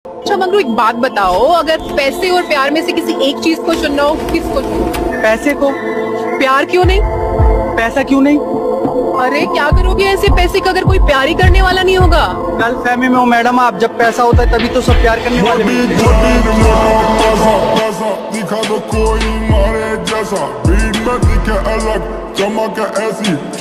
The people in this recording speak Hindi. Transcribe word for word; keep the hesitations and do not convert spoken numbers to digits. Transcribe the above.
अच्छा मंगरू, एक बात बताओ, अगर पैसे और प्यार में से किसी एक चीज को चुनना हो, किसको चुनो? पैसे को। प्यार क्यों नहीं? पैसा क्यों नहीं? अरे क्या करोगे ऐसे पैसे का अगर कोई प्यार ही करने वाला नहीं होगा? गलत फहमी में हो मैडम आप, जब पैसा होता है तभी तो सब प्यार करने वाले मिलते हैं। दिखा दो कोई मारे जैसा, भीड़ में दिखे अलग, चमक ऐसी।